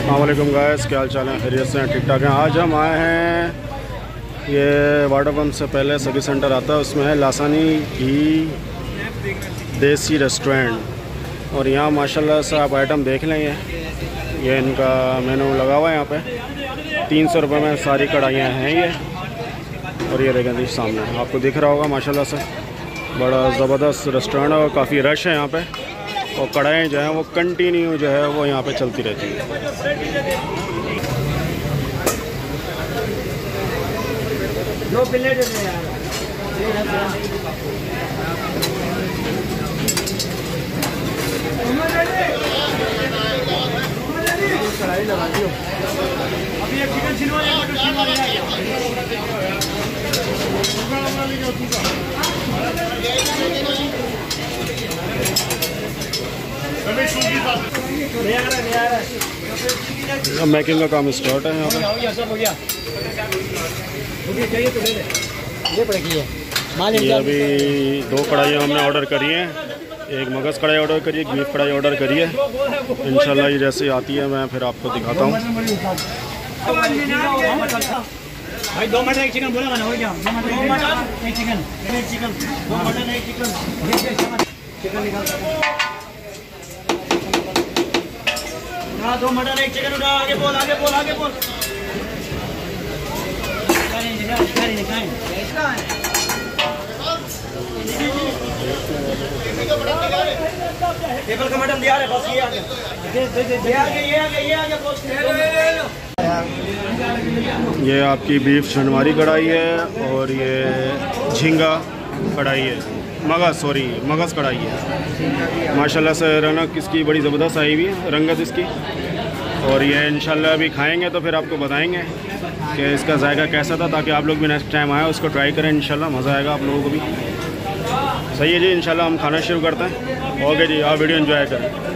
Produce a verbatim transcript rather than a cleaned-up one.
अस्सलाम वालेकुम गाइस, क्या हाल चाल है? खैरियत से हैं? ठीक ठाक हैं। आज हम आए हैं, ये वाटर पम्प से पहले सभी सेंटर आता है, उसमें है लासानी घी देसी रेस्टोरेंट। और यहाँ माशाल्लाह से आप आइटम देख लें। ये ये इनका मेनू लगा हुआ है यहाँ पे। तीन सौ रुपये में सारी कढ़ाइयाँ हैं ये। और ये देखें जी सामने आपको दिख रहा होगा माशाल्लाह से बड़ा ज़बरदस्त रेस्टोरेंट है और काफ़ी रश है यहाँ पे। और कढ़ाई जो है वो कंटिन्यू जो है वो यहाँ पे चलती रहती है। दो प्लेट दे यार। कढ़ाई लगा दियो। अभी एक चिकन छिलवा एक मटन छिलवा अब मैकिंग का काम स्टार्ट है यहाँ पे। सब हो गया। चाहिए तो ले ले। ये पड़ेगी ये। ये अभी दो कढ़ाइयाँ हमने ऑर्डर करी हैं। एक मगज़ कढ़ाई ऑर्डर करी है, एक बीफ कढ़ाई ऑर्डर करी है। इंशाल्लाह ये जैसे आती है मैं फिर आपको दिखाता हूँ। भाई दो मटन एक चिकन बोला ना, हो गया। दो मटन एक चिकन, एक चिकन, दो मटन एक चिकन। चिकन निकाल। हाँ दो मटन एक चिकन उठा। आगे बोल, आगे बोल, आगे बोल। टेबल का मटन दिया है बस। ये आगे ये आगे ये आगे ये आगे बोल। ये आपकी बीफ छनवारी कढ़ाई है और ये झींगा कढ़ाई है, मगज़ सॉरी मगज़ कढ़ाई है। माशाल्लाह से रौनक इसकी बड़ी ज़बरदस्त आई हुई है, रंगत इसकी। और ये इंशाल्लाह अभी खाएंगे तो फिर आपको बताएंगे कि इसका जायका कैसा था, ताकि आप लोग भी नेक्स्ट टाइम आए उसको ट्राई करें। इंशाल्लाह मज़ा आएगा आप लोगों को भी। सही है जी, इंशाल्लाह हम खाना शुरू करते हैं। ओके जी, आप वीडियो एंजॉय करें।